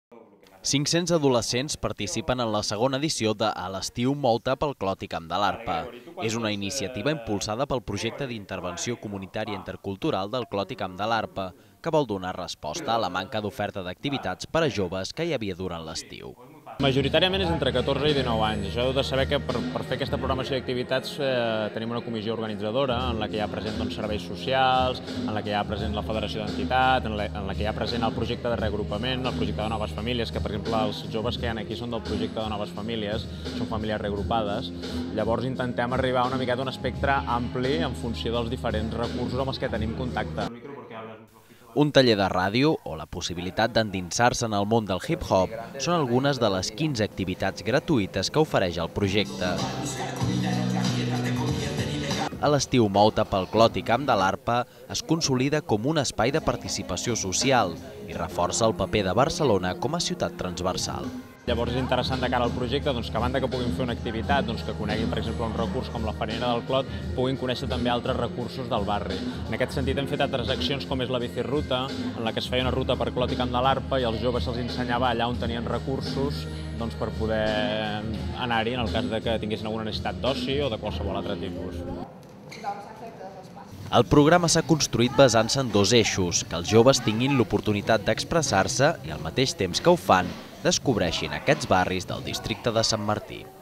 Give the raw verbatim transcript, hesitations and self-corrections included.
cinc-cents adolescents participen en la segona edició de A l'estiu Mou-te pel Clot i Camp de l'Arpa. És una iniciativa impulsada pel projecte d'intervenció comunitària intercultural del Clot i Camp de l'Arpa, que vol donar resposta a la manca d'oferta d'activitats per a joves que hi havia durant l'estiu. Majoritàriament és entre catorze i dinou anys. Això heu de saber que per, per fer aquesta programació d'activitats eh, tenim una comissió organitzadora en la que hi ha present doncs, serveis socials, en la que hi ha present la Federació d'Entitats, en, la, en la que hi ha present el projecte de reagrupament, el projecte de noves famílies, que per exemple els joves que hi ha aquí són del projecte de noves famílies, són famílies reagrupades. Llavors intentem arribar a una miqueta a un espectre ampli en funció dels diferents recursos amb els que tenim contacte. Un taller de ràdio o la possibilitat d'endinsar-se en el món del hip-hop són algunes de les quinze activitats gratuïtes que ofereix el projecte. A l'estiu Mou-te pel Clot i Camp de l'Arpa es consolida com un espai de participació social i reforça el paper de Barcelona com a ciutat transversal. Llavors és interessant de cara al projecte doncs, que a banda que puguin fer una activitat, doncs, que coneguin per exemple un recurs com la Farina del Clot, puguin conèixer també altres recursos del barri. En aquest sentit hem fet altres accions com és la biciruta, en la que es feia una ruta per Clot i Camp de l'Arpa i als joves se'ls ensenyava allà on tenien recursos doncs, per poder anar-hi en el cas de que tinguessin alguna necessitat d'oci o de qualsevol altre tipus. El programa s'ha construït basant-se en dos eixos, que els joves tinguin l'oportunitat d'expressar-se i al mateix temps que ho fan, descobreixin aquests barris del districte de Sant Martí.